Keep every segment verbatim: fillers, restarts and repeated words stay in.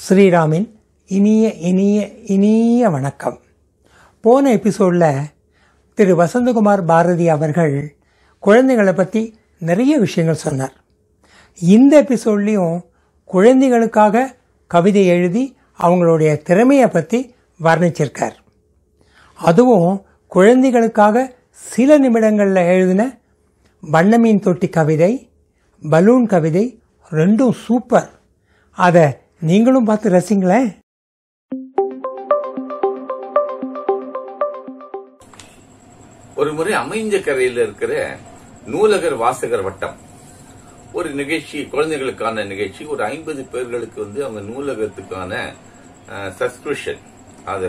ஸ்ரீராமின் இனிய இனிய இனிய வணக்கம். போன எபிசோடில் திரு வசந்தகுமார் பாரதி அவர்கள் குழந்தைகளை பற்றி நிறைய விஷயங்கள் சொன்னார். இந்த எபிசோட்லேயும் குழந்தைகளுக்காக கவிதை எழுதி அவங்களுடைய திறமையை பற்றி வர்ணிச்சிருக்கார். அதுவும் குழந்தைகளுக்காக சில நிமிடங்களில் எழுதின வண்ணமீன் தொட்டி கவிதை, பலூன் கவிதை ரெண்டும் சூப்பர். அதை நீங்களும் பார்த்து ரசிங்களேன். ஒரு முறை அமைஞ்ச கரையில் இருக்கிற நூலகர் வாசகர் வட்டம் ஒரு நிகழ்ச்சி, குழந்தைகளுக்கான நிகழ்ச்சி. ஒரு ஐம்பது பேர்களுக்கு வந்து அவங்க நூலகத்துக்கான சப்ஸ்கிரிப்ஷன் அதை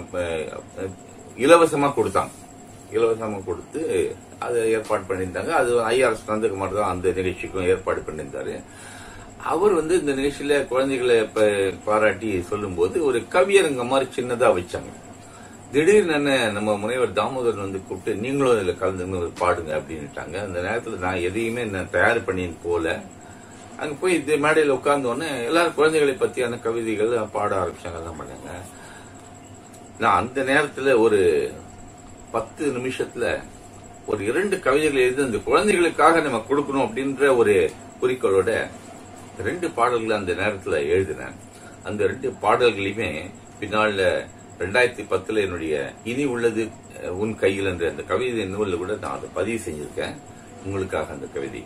இலவசமா கொடுத்தாங்க. இலவசமா கொடுத்து அதை ஏற்பாடு பண்ணியிருந்தாங்க. அது ஐஆர்எஸ் நந்தகுமார் தான் அந்த நிகழ்ச்சிக்கும் ஏற்பாடு பண்ணியிருந்தாரு. அவர் வந்து இந்த நிகழ்ச்சியில குழந்தைகளை பாராட்டி சொல்லும் போது ஒரு கவியரங்க மாதிரி சின்னதா வச்சாங்க. திடீர்னு நம்ம முனைவர் தாமோதரன் வந்து கூப்பிட்டு நீங்களும் இதுல கலந்துன்னு பாடுங்க அப்படின்னுட்டாங்க. அந்த நேரத்துல நான் எதையுமே நான் தயார் பண்ணின்னு போல அங்க போய் இந்த மேடையில உட்கார்ந்த உடனே எல்லாரும் குழந்தைகளை பத்தியான கவிதைகள் பாட ஆரம்பிச்சாங்க, எல்லாம் பண்ணாங்க. நான் அந்த நேரத்துல ஒரு பத்து நிமிஷத்துல ஒரு இரண்டு கவிதைகள் எழுதி அந்த குழந்தைகளுக்காக நம்ம கொடுக்கணும் அப்படின்ற ஒரு குறிக்கோளோட ரெண்டு பாடல்கள் அந்த நேரத்துல எழுதினேன். அந்த ரெண்டு பாடல்களையுமே பின்னால ரெண்டாயிரத்தி பத்துல என்னுடைய இனி உள்ளது உன் கையில் என்ற அந்த கவிதை நூலில் கூட நான் அதை பதிவு செஞ்சிருக்கேன் உங்களுக்காக. அந்த கவிதை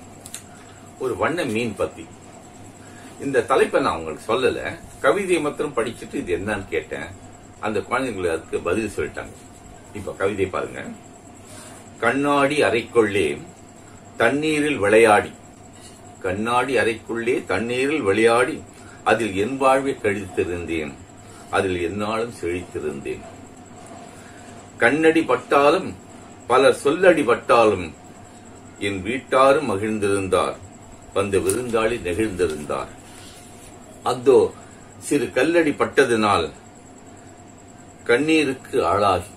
ஒரு வண்ண மீன் பத்தி. இந்த தலைப்பை நான் உங்களுக்கு சொல்லல, கவிதையை மாத்திரம் படிச்சுட்டு இது என்னன்னு கேட்டேன். அந்த குழந்தைங்களை அதுக்கு பதில் சொல்லிட்டாங்க. இப்ப கவிதை பாருங்க. கண்ணாடி அறைக்குள்ளே தண்ணீரில் விளையாடி, கண்ணாடி அறைக்குள்ளே தண்ணீரில் விளையாடி அதில் என் வாழ்வை கழித்திருந்தேன், அதில் என்னாலும் செழித்திருந்தேன். கண்ணடி பட்டாலும் பலர் சொல்லடி பட்டாலும் என் வீட்டாரும் மகிழ்ந்திருந்தார், வந்த விருந்தாளி நெகிழ்ந்திருந்தார். அதோ சிறு கல்லடி பட்டதினால் கண்ணீருக்கு ஆளாகி,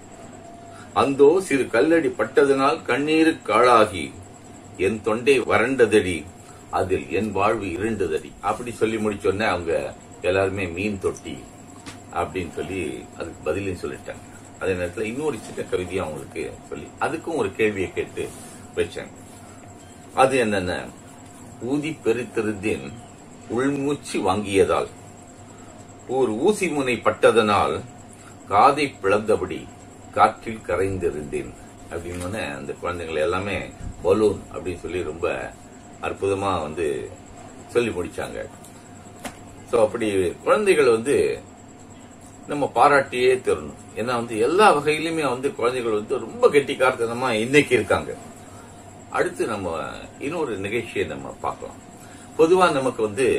அந்தோ சிறு கல்லடி பட்டதினால் கண்ணீருக்கு ஆளாகி என் தொண்டை வறண்டதடி, அதில் என் வாழ்வு இருண்டதடி. அப்படி சொல்லி முடிச்சோன்னே அவங்க எல்லாருமே மீன் தொட்டி அப்படின்னு சொல்லி அதுக்கு பதிலையும் சொல்லிட்டாங்க. அதே நேரத்தில் இன்னொரு சின்ன கவிதையும் அவங்களுக்கு சொல்லி அதுக்கும் ஒரு கேள்வியை கேட்டு வச்சாங்க. அது என்னென்ன, ஊதி பெருத்திருந்தேன் உள்மூச்சு வாங்கியதால், ஓர் ஊசி முனை பட்டதனால் காதை பிளந்தபடி காற்றில் கரைந்திருந்தேன் அப்படின்னு அந்த குழந்தைங்களை எல்லாமே பலூன் அப்படின்னு சொல்லி ரொம்ப அற்புதமா வந்து சொல்லி முடிச்சாங்க. சோ அப்படி குழந்தைகள் வந்து நம்ம பாராட்டியே தரணும். ஏன்னா வந்து எல்லா வகையிலுமே வந்து குழந்தைகள் வந்து ரொம்ப கெட்டிக்காரத்தனமா இன்னைக்கு இருக்காங்க. அடுத்து நம்ம இன்னொரு நிகழ்ச்சியை நம்ம பார்க்கலாம். பொதுவா நமக்கு வந்து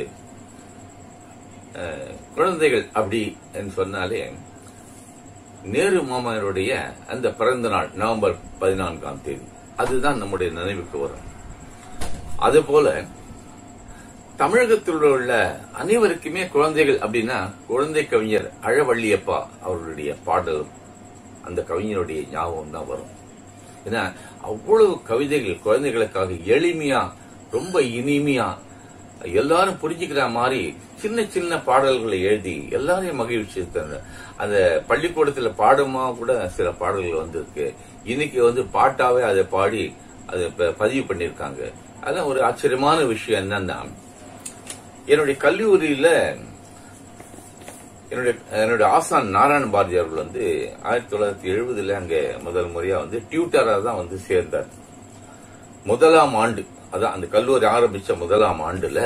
குழந்தைகள் அப்படி சொன்னாலே நேரு மாமனுடைய அந்த பிறந்த நாள் நவம்பர் பதினான்காம் தேதி அதுதான் நம்முடைய நினைவுக்கு வரும். அதுபோல தமிழகத்தில் உள்ள அனைவருக்குமே குழந்தைகள் அப்படின்னா குழந்தை கவிஞர் அழவள்ளியப்பா அவர்களுடைய பாடலும் அந்த கவிஞருடைய ஞாபகம் தான் வரும். ஏன்னா அவ்வளவு கவிதைகள் குழந்தைகளுக்காக எளிமையா ரொம்ப இனிமையா எல்லாரும் புரிஞ்சுக்கிற மாதிரி சின்ன சின்ன பாடல்களை எழுதி எல்லாரையும் மகிழ்ச்சி. அந்த பள்ளிக்கூடத்துல பாடமா கூட சில பாடல்கள் வந்திருக்கு. இன்னைக்கு வந்து பாட்டாவே அதை பாடி அதை பதிவு பண்ணிருக்காங்க. அதான் ஒரு ஆச்சரியமான விஷயம். என்னன்னா என்னுடைய கல்லூரியில என்னுடைய என்னுடைய ஆசான் நாராயண பாரதி அவர்கள் வந்து ஆயிரத்தி தொள்ளாயிரத்தி எழுபதுல அங்க முதல் முறையா வந்து டியூட்டரா தான் வந்து சேர்ந்தார். முதலாம் ஆண்டு, அதான் அந்த கல்லூரி ஆரம்பிச்ச முதலாம் ஆண்டுல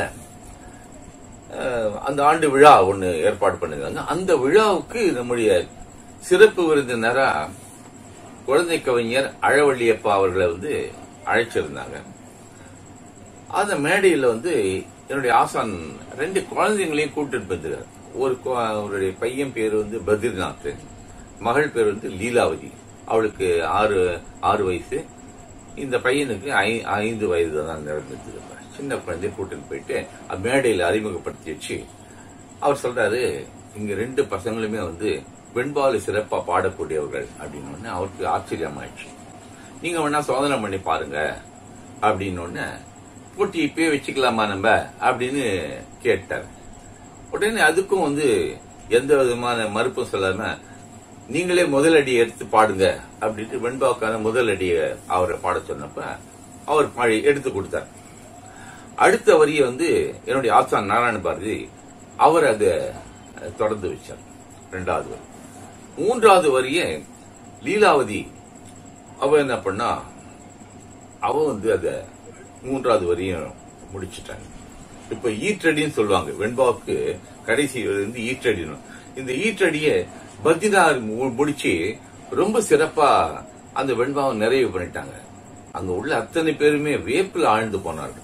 அந்த ஆண்டு விழா ஒண்ணு ஏற்பாடு பண்ணிருந்தாங்க. அந்த விழாவுக்கு நம்முடைய சிறப்பு விருந்தினரா குழந்தை கவிஞர் அழவள்ளியப்பா அவர்களை வந்து அழைச்சிருந்தாங்க. அந்த மேடையில வந்து என்னுடைய ஆசான் ரெண்டு குழந்தைங்களையும் கூட்டிட்டு போயிருந்தார். ஒரு அவருடைய பையன் பேரு வந்து பத்ரிநாத், மகள் பேர் வந்து லீலாவதி. அவளுக்கு ஆறு ஆறு வயசு. இந்த பையனுக்கு ஐந்து வயது தான் நடந்தது. சின்ன குழந்தைய கூட்டிட்டு போயிட்டு மேடையில அறிமுகப்படுத்தி வச்சு அவர் சொல்றாரு, இங்க ரெண்டு பசங்களுமே வந்து வெண்பாலு சிறப்பா பாடக்கூடியவர்கள் அப்படின்னு. அவருக்கு ஆச்சரியமாயிடுச்சு. நீங்க வேணா சோதனை பண்ணி பாருங்க அப்படின்னு போட்டி இப்பயே வச்சுக்கலாமா நம்ம அப்படின்னு கேட்டார். உடனே அதுக்கும் வந்து எந்த விதமான மறுப்பும் சொல்லாம நீங்களே முதல் அடியை எடுத்து பாடுங்க அப்படின்ட்டு வெண்பாவுக்கான முதல் அடியை அவரை பாட சொன்னப்ப அவர் பாடி எடுத்து கொடுத்தார். அடுத்த வரியை வந்து என்னுடைய ஆசான் நாராயண பாரதி அவர் அதை தொடர்ந்து வச்சார். இரண்டாவது வரி. மூன்றாவது வரியை லீலாவதி அவ என்ன பண்ணா, அவ வந்து அத மூன்றாவது வரியும் முடிச்சுட்டாங்க. இப்ப ஈற்றடின்னு சொல்லுவாங்க வெண்பாவுக்கு கடைசி வந்து ஈற்றடின்னு. இந்த ஈற்றடிய பத்ரிநாத் முடிச்சு ரொம்ப சிறப்பா அந்த வெண்பாவை நிறைவு பண்ணிட்டாங்க. அங்க உள்ள அத்தனை பேருமே வேப்பில் ஆழ்ந்து போனார்கள்.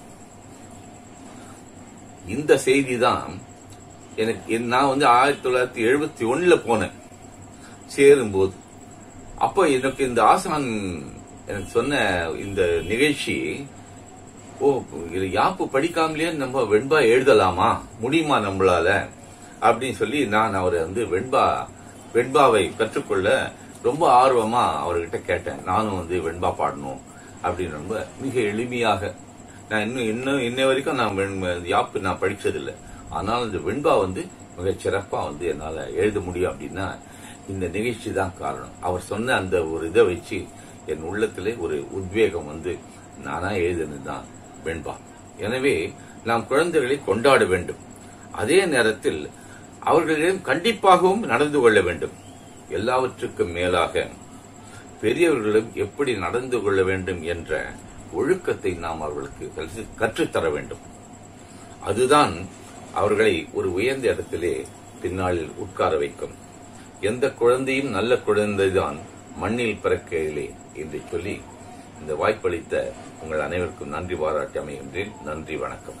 இந்த செய்தி தான் எனக்கு, நான் வந்து ஆயிரத்தி தொள்ளாயிரத்தி எழுபத்தி ஒண்ணுல போனேன் சேரும்போது. அப்ப எனக்கு இந்த ஆசான் எனக்கு சொன்ன இந்த நிகழ்ச்சி, ஓ யாப்பு படிக்காமலே நம்ம வெண்பா எழுதலாமா, முடியுமா நம்மளால அப்படின்னு சொல்லி நான் அவரை வந்து வெண்பா வெண்பாவை கற்றுக்கொள்ள ரொம்ப ஆர்வமா அவர்கிட்ட கேட்டேன். நானும் வந்து வெண்பா பாடணும் அப்படின்னு ரொம்ப மிக எளிமையாக. நான் இன்னும் இன்னும் இன்ன வரைக்கும் நான் யாப்பு நான் படிச்சதில்லை. ஆனால் இந்த வெண்பா வந்து மிக சிறப்பா வந்து என்னால எழுத முடியும் அப்படின்னா இந்த நிகழ்ச்சி தான் காரணம். அவர் சொன்ன அந்த ஒரு இதை வச்சு என் உள்ளத்திலே ஒரு உத்வேகம் வந்து நானா எழுதினதுதான் வெண்பா. எனவே நாம் குழந்தைகளை கொண்டாட வேண்டும். அதே நேரத்தில் அவர்களிடம் கண்டிப்பாகவும் நடந்து கொள்ள வேண்டும். எல்லாவற்றுக்கும் மேலாக பெரியவர்களிடம் எப்படி நடந்து கொள்ள வேண்டும் என்ற ஒழுக்கத்தை நாம் அவர்களுக்கு கற்றுத்தர வேண்டும். அதுதான் அவர்களை ஒரு உயர்ந்த இடத்திலே பின்னாளில் உட்கார வைக்கும். எந்த குழந்தையும் நல்ல குழந்தைதான் மண்ணில் பிறக்கையிலே என்று சொல்லி இந்த வாய்ப்பளித்த உங்கள் அனைவருக்கும் நன்றி பாராட்டி அமைகின்றேன். நன்றி, வணக்கம்.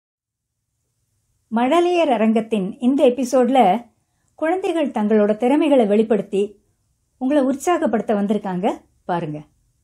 மழலையர் அரங்கத்தின் இந்த எபிசோட்ல குழந்தைகள் தங்களோட திறமைகளை வெளிப்படுத்தி உங்களை உற்சாகப்படுத்த வந்திருக்காங்க பாருங்க.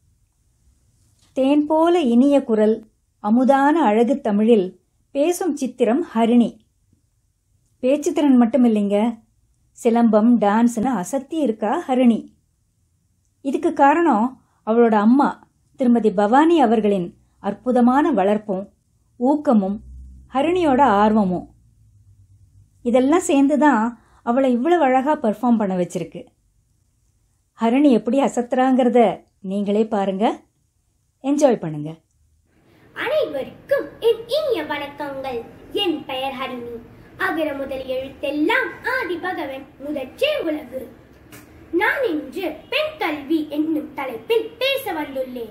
தேன் போல இனிய குரல், அமுதான அழகு தமிழில் பேசும் சித்திரம் ஹரிணி. பேச்சுத்திறன் மட்டும் இல்லைங்க, சிலம்பம், டான்ஸ்னு அசத்தி இருக்கா ஹரிணி. இதுக்கு காரணம் அவளோட அம்மா திருமதி பவானி அவர்களின் அற்புதமான வளர்ப்பும் ஊக்கமும் ஹரிணியோட ஆர்வமும். இதெல்லாம் சேர்ந்துதான் அவளை இவ்வளவு அழகா பெர்ஃபார்ம் பண்ண வச்சிருக்கு. ஹரிணி எப்படி அசத்துறாங்கிறத நீங்களே பாருங்க, என்ஜாய் பண்ணுங்க. அனைவருக்கும் என் இனிய வணக்கங்கள். என் பெயர் ஹரிணி. அகர முதல் எழுத்தெல்லாம் ஆதி பகவன் முதற்றே உலகு. நான் இன்று பெண் கல்வி என்னும் தலைப்பில் பேச வந்துள்ளேன்.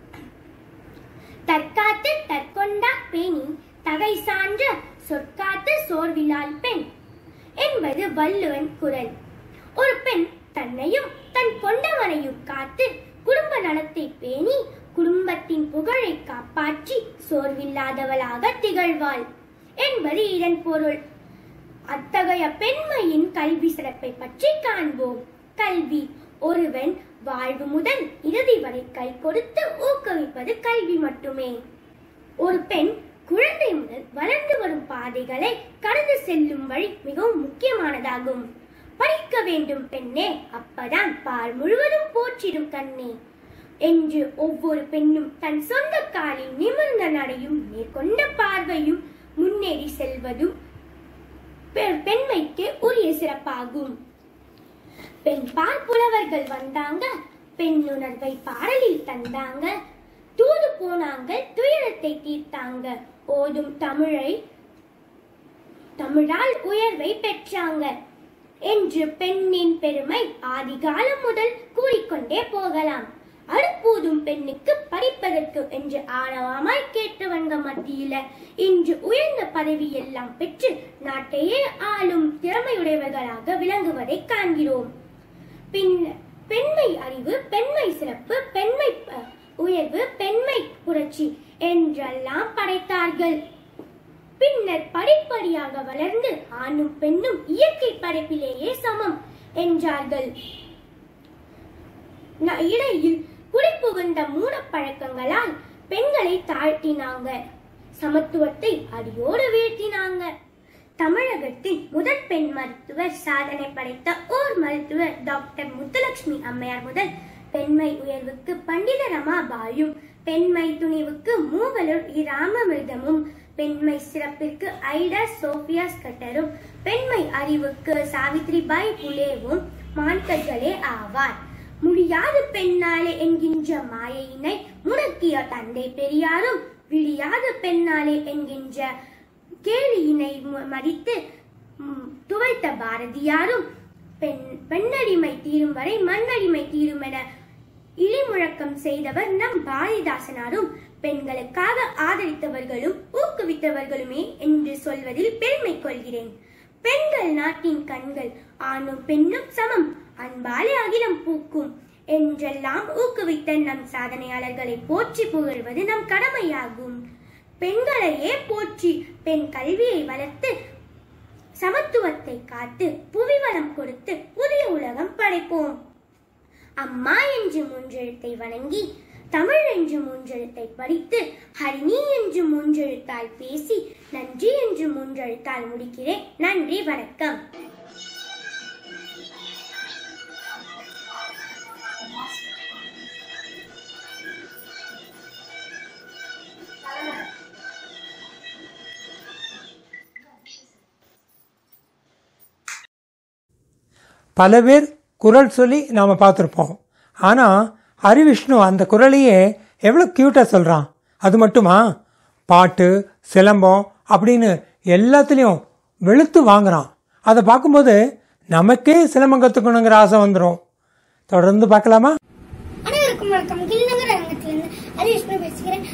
தற்காத்து தற்கொண்டா பேணி தகை சான்ற சொற்காத்து சோர்விலால் பெண் என்பது வள்ளுவன் குரல். ஒரு பெண் தன்னையும் தன் கொண்டவனையும் காத்து குடும்ப நலத்தை பேணி குடும்பத்தின் புகழை காப்பாற்றி சோர்வில்லாதவளாக திகழ்வாள் என்பது இதன் பொருள். அத்தகைய பெண்மையின் கல்வி சிறப்பை பற்றி காண்போம். கல்வி ஒருவன் வாழ்வு முதல் இறுதி வரை கை கொடுத்து ஊக்குவிப்பது கல்வி மட்டுமே. ஒரு பெண் குழந்தை முதல் வளர்ந்து வரும் பாதைகளை கடந்து செல்லும் வழி மிகவும் முக்கியமானதாகும். படிக்க வேண்டும் பெண்ணே, அப்பதான் பால் முழுவதும் போற்றிடும் கண்ணே என்று ஒவ்வொரு பெண்ணும் தன் சொந்த காலில் நிமிர்ந்த நடையும் மேற்கொண்ட பார்வையும் முன்னேறி செல்வதும் பெண்மைக்கு உரிய சிறப்பாகும். பெண் பால் புலவர்கள் வந்தாங்க, பெண்ணுணர்வை பாடலில் தந்தாங்க, தூது போனாங்க, துயரத்தை தீர்த்தாங்க, ஓதும் தமிழை தமிழால் உயர்வை பெற்றாங்க என்று பெண்ணின் பெருமை ஆதிகாலம் முதல் கூறிக்கொண்டே போகலாம். அடுப்பூதும் பெண்ணுக்கு படிப்பதற்கு என்று ஆணவமாய் கேட்டவங்க மத்தியில இன்று உயர்ந்த பதவி எல்லாம் பெற்று நாட்டையே ஆளும் திறமையுடையவர்களாக விளங்குவதை காண்கிறோம். பின் பெண்மை அறிவு, பெண்மை சிறப்பு, பெண்மை உயர்வு, பெண்மை புரட்சி என்றெல்லாம் படைத்தார்கள். பின்னர் படிப்படியாக வளர்ந்து ஆணும் பெண்ணும் இயற்கை படைப்பிலேயே சமம் என்றார்கள். இடையில் குடிபுகுந்த மூடப்பழக்கங்களால் பெண்களை தாழ்த்தினாங்க, சமத்துவத்தை அடியோடு வீழ்த்தினாங்க. தமிழகத்தின் முதல் பெண் மருத்துவர், சாதனை படைத்த ஓர் மருத்துவர் டாக்டர் முத்துலட்சுமி அம்மையார் முதல் பெண்மை உயர்வுக்கு பண்டித ரமாபாயும், பெண்மை துணிவுக்கு மூவலூர் இராமாமிர்தமும், பெண்மை சிறப்பிற்கு ஐடா சோபியா ஸ்கட்டரும் பெண்மை அறிவுக்கு சாவித்ரிபாய் புலேவும் மான்கர்களே ஆவார். முடியாது பெண்ணாலே என்கின்ற மாயையினை முடக்கிய தந்தை பெரியாரும் விழியாது பெண்ணாலே என்கின்ற கேலியினை மதித்து துவைத்த பாரதியாரும் பெண் பெண்ணடிமை தீரும் வரை மண்ணடிமை தீரும் என இழிமுழக்கம் செய்தவர் நம் பாரதிதாசனாரும் பெண்களுக்காக ஆதரித்தவர்களும் ஊக்குவித்தவர்களுமே என்று சொல்வதில் பெருமை கொள்கிறேன். பெண்கள் நாட்டின் கண்கள், ஆணும் பெண்ணும் சமம், அன்பாலே அகிலம் பூக்கும் என்றெல்லாம் ஊக்குவித்த நம் சாதனையாளர்களை போற்றி புகழ்வது நம் கடமையாகும். பெண்களையே போற்றி பெண் கல்வியை வளர்த்து சமத்துவத்தை காத்து புவிவளம் கொடுத்து புதிய உலகம் படைப்போம். அம்மா என்று மூன்றெழுத்தை வணங்கி, தமிழ் என்று மூன்றெழுத்தை படித்து, ஹரிணி என்று மூன்றெழுத்தால் பேசி, நன்றி என்று மூன்றெழுத்தால் முடிக்கிறேன். நன்றி, வணக்கம். பல பேர் குரல் சொல்லி நாம் பார்த்துருப்போம். ஆனால் ஹரிவிஷ்ணு அந்த குரலையே எவ்வளோ க்யூட்டாக சொல்கிறான். அது மட்டுமா, பாட்டு சிலம்பம் அப்படின்னு எல்லாத்துலேயும் வெளுத்து வாங்குறான். அதை பார்க்கும்போது நமக்கே சிலம்பம் கற்றுக்கணுங்கிற ஆசை வந்துடும். தொடர்ந்து பார்க்கலாமா? அனைவருக்கும் வணக்கம். கிளிநகர் அரங்கத்திலிருந்து ஹரிவிஷ்ணு பேசுகிறேன்.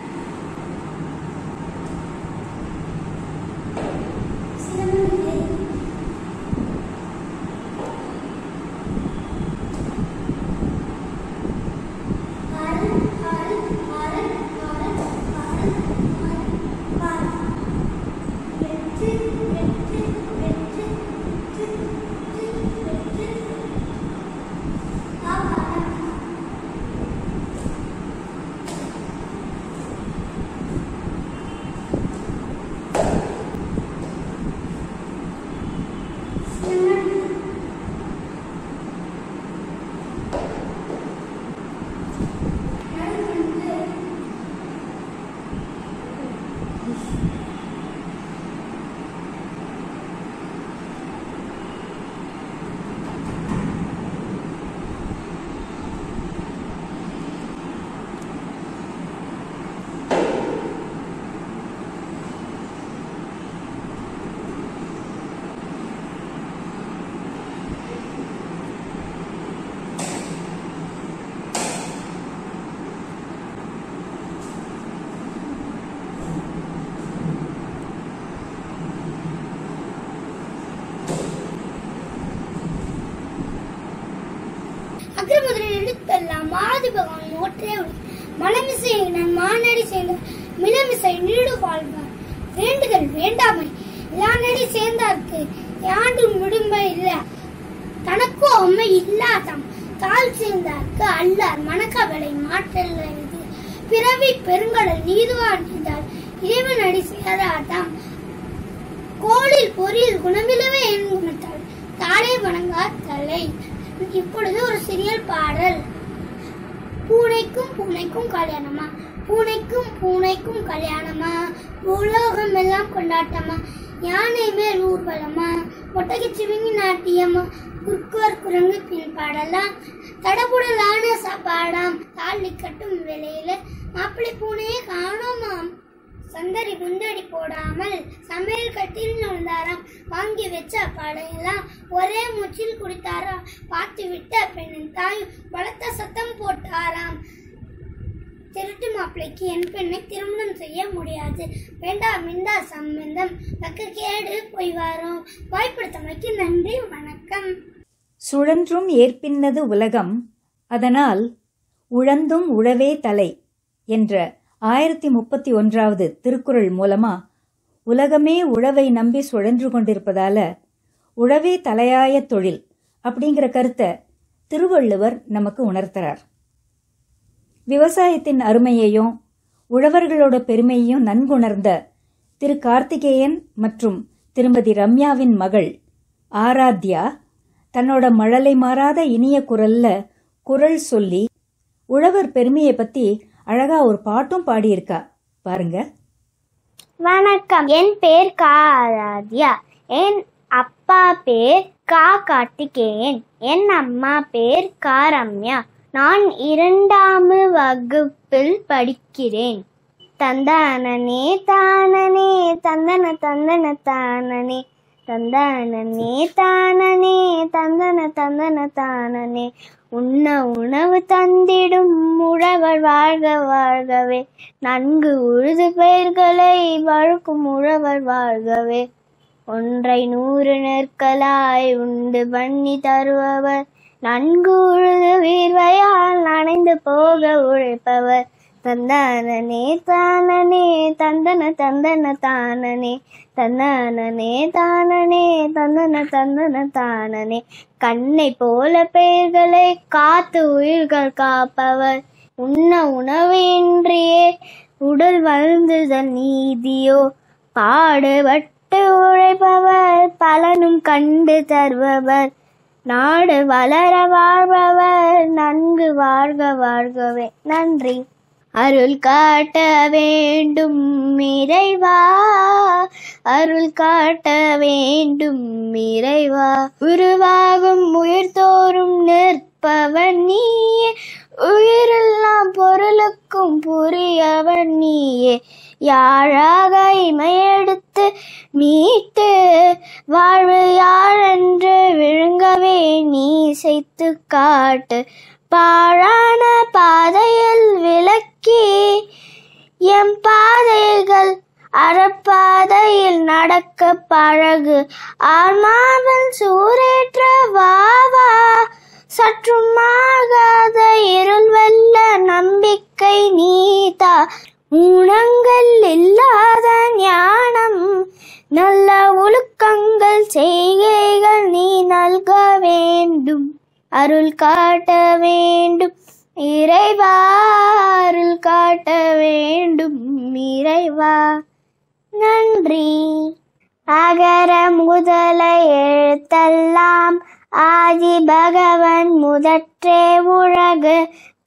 அக்ரமுதலில் எழுத்தெல்லாம் மாதி பகவான் ஒற்றே மனமிசை நான் மானடி சேர்ந்த மினமிசை நீடு வாழ்வார் வேண்டுதல் வேண்டாமை யானடி சேர்ந்தார்க்கு யாண்டும் விடுமை இல்ல தனக்கோ அம்மை இல்லாதாம் தாழ் சேர்ந்தார்க்கு அல்லார் மணக்கவலை மாற்றல் இது பிறவி பெருங்கடல் நீதுவார் நீந்தால் இறைவன் அடி சேராதாம் கோளில் பொறியில் குணமிலவே என் குணத்தால் தாளே வணங்கார் தலை. இப்பொழுது ஒரு சிறியல் பாடல். பூனைக்கும் பூனைக்கும் கல்யாணமா, பூனைக்கும் பூனைக்கும் கல்யாணமா, உலோகம் எல்லாம் கொண்டாட்டமா, யானை மேல் ஊர்வலமா, ஒட்டகை சிவிங்கி நாட்டியமா, குறுக்குவர் குரங்கு பின் பாடலாம், தடபுடலான சாப்பாடாம், தாலி கட்டும் வேலையில மாப்பிள்ளை பூனையே காணோமாம், சந்தரி குந்தடி போடாமல் சமையல் கட்டில் நுழைந்தாராம், வாங்கி வச்ச பாடையெல்லாம் ஒரே மூச்சில் குடித்தாராம், பார்த்து விட்ட பெண்ணின் தாய் பலத்த சத்தம் போட்டாராம், திருட்டு மாப்பிள்ளைக்கு என் பெண்ணை திருமணம் செய்ய முடியாது, வேண்டாம் இந்த சம்பந்தம் பக்க கேடு போய் வரும். வாய்ப்படுத்தமைக்கு நன்றி, வணக்கம். சுழன்றும் ஏற்பின்னது உலகம், அதனால் உழந்தும் உழவே தலை என்ற ஆயிரத்தி முப்பத்தி ஒன்றாவது திருக்குறள் மூலமா உலகமே உழவை நம்பி சுழன்று கொண்டிருப்பதால உழவே தலையாய தொழில் அப்படிங்கிற கருத்தை திருவள்ளுவர் நமக்கு உணர்த்துறார். விவசாயத்தின் அருமையையும் உழவர்களோட பெருமையையும் நன்குணர்ந்த திரு கார்த்திகேயன் மற்றும் திருமதி ரம்யாவின் மகள் ஆராத்யா தன்னோட மழலை மாறாத இனிய குரல்ல குரல் சொல்லி உழவர் பெருமையை பத்தி அழகா ஒரு பாட்டும் பாடியிருக்கா பாருங்க. வணக்கம், என் பேர் கா ஆராத்யா. என் அப்பா பேர் கா கார்த்திகேயன். என் அம்மா பேர் கா ரம்யா. நான் இரண்டாம் வகுப்பில் படிக்கிறேன். தந்தானே தானனே தந்தன தந்தன தானனே தந்தானே தானனே தந்தன தந்தன தானனே. உண்ண உணவு தந்திடும் உழவர் வாழ்க வாழ்கவே. நன்கு உழுது பெயர்களை வழுக்கும் உழவர் வாழ்கவே. ஒன்றை நூறு நெற்களாய் உண்டு பண்ணி தருபவர். நன்கு உழுது வீர்வையால் நனைந்து போக உழைப்பவர். தந்தானே தானனே தந்தன தந்தன தானனே தந்தானே தானனே தந்தன தந்தன தானனே. கண்ணை போல பெயர்களை காத்து உயிர்கள் காப்பவர். உண்ண உணவு இன்றியே உடல் வளர்ந்துதல் நீதியோ. பாடுபட்டு உழைப்பவர் பலனும் கண்டு தருபவர். நாடு வளர வாழ்பவர் நன்கு வாழ்க வாழ்கவே. நன்றி. அருள் காட்ட வேண்டும் இறைவா, அருள் காட்ட வேண்டும் இறைவா. உருவாகும் உயிர் தோறும் நிற்பவன் நீயே, உயிரெல்லாம் பொருளுக்கும் புரியவன் நீயே. யாழாக இமையெடுத்து மீட்டு வாழ்வு யாழென்று விழுங்கவே நீ செய்து காட்டு. பாழான பாதையில் விளக்கி எம் பாதைகள் அறப்பாதையில் நடக்க பழகு. ஆன்மாவில் சூரேற்ற வாவா, சற்றும் ஆகாத இருள் வெல்ல நம்பிக்கை நீதா. ஊனங்கள் இல்லாத ஞானம் நல்ல ஒழுக்கங்கள் செய்கைகள் நீ நல்க வேண்டும். அருள் காட்ட வேண்டும் இறைவா, அருள் காட்ட வேண்டும் இறைவா. நன்றி. அகர முதல எழுத்தெல்லாம் ஆதி பகவன் முதற்றே உலகு.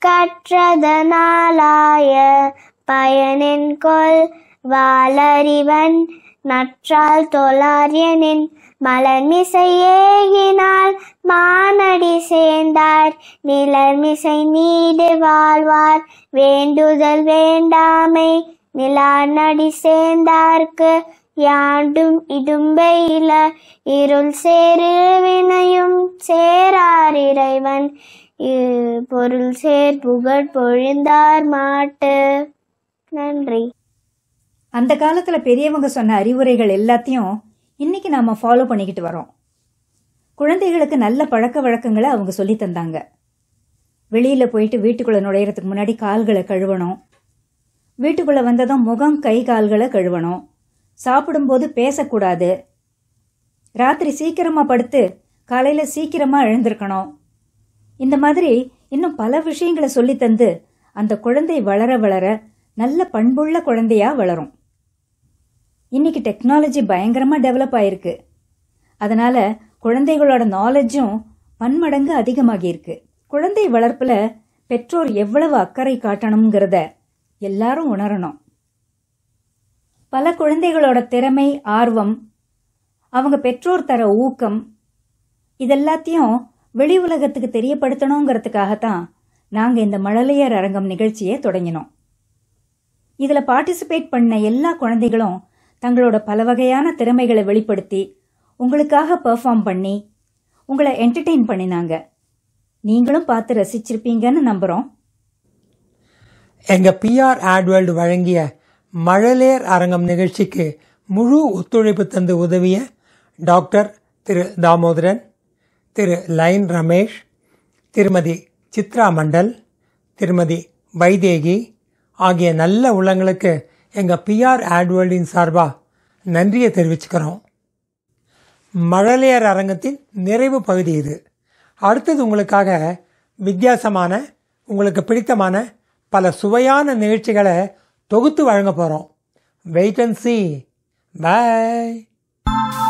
கற்றதனாலாய பயனின் கொள் வாளறிவன் நற்றால் தொழாரியனின். மலர்மிசை ஏகினால் மானடி சேர்ந்தார். நிலர்மிசை நீடு வாழ்வார் வேண்டுதல் வேண்டாமை. நிலாநடி சேர்ந்தார்க்கு யாண்டும் இடும்பையில. இருள் சேரு வினையும் சேரார் இறைவன். பொருள் சேர் புகழ் பொழிந்தார் மாட்டு. நன்றி. அந்த காலத்துல பெரியவங்க சொன்ன அறிவுரைகள் எல்லாத்தையும் இன்னைக்கு நாம ஃபாலோ பண்ணிக்கிட்டு வரோம். குழந்தைகளுக்கு நல்ல பழக்க வழக்கங்களை அவங்க சொல்லி தந்தாங்க. வெளியில போயிட்டு வீட்டுக்குள்ள நுழையறதுக்கு முன்னாடி கால்களை கழுவணும். வீட்டுக்குள்ள வந்ததும் முகம் கை கால்களை கழுவணும். சாப்பிடும்போது பேசக்கூடாது. ராத்திரி சீக்கிரமா படுத்து காலையில சீக்கிரமா எழுந்திருக்கணும். இந்த மாதிரி இன்னும் பல விஷயங்களை சொல்லி தந்து அந்த குழந்தை வளர வளர நல்ல பண்புள்ள குழந்தையா வளரும். இன்னைக்கு டெக்னாலஜி பயங்கரமா டெவலப் ஆயிருக்கு. அதனால குழந்தைகளோட நாலேஜும் பன்மடங்கு அதிகமாகி இருக்கு. குழந்தை வளர்ப்புல பெற்றோர் எவ்வளவு அக்கறை காட்டணுங்கிறத எல்லாரும் உணரணும். பல குழந்தைகளோட திறமை, ஆர்வம், அவங்க பெற்றோர் தர ஊக்கம் இதெல்லாத்தையும் வெளி உலகத்துக்கு தெரியப்படுத்தணுங்கிறதுக்காகத்தான் நாங்க இந்த மழலையர் அரங்கம் நிகழ்ச்சியை தொடங்கினோம். இதுல பார்ட்டிசிபேட் பண்ண எல்லா குழந்தைகளும் தங்களோட பல வகையான திறமைகளை வெளிப்படுத்தி உங்களுக்காக பெர்ஃபார்ம் பண்ணி உங்களை என்டர்டெயின் பண்ணினாங்க. நீங்களும் பார்த்து ரசிச்சிருப்பீங்கன்னு நம்புறோம். எங்க பிஆர் ஆட்வேர்ல்டு வழங்கிய மழலையர் அரங்கம் நிகழ்ச்சிக்கு முழு ஒத்துழைப்பு தந்து உதவிய டாக்டர் திரு தாமோதரன், திரு லைன் ரமேஷ், திருமதி சித்ரா மண்டல், திருமதி வைதேகி ஆகிய நல்ல உள்ளங்களுக்கு எங்கள் பிஆர் ஆட்வேர்ல்டின் சார்பாக நன்றியை தெரிவிச்சுக்கிறோம். மழலையர் அரங்கத்தின் நிறைவு பகுதி இது. அடுத்தது உங்களுக்காக வித்தியாசமான, உங்களுக்கு பிடித்தமான பல சுவையான நிகழ்ச்சிகளை தொகுத்து வழங்க போகிறோம். Wait and see. பை.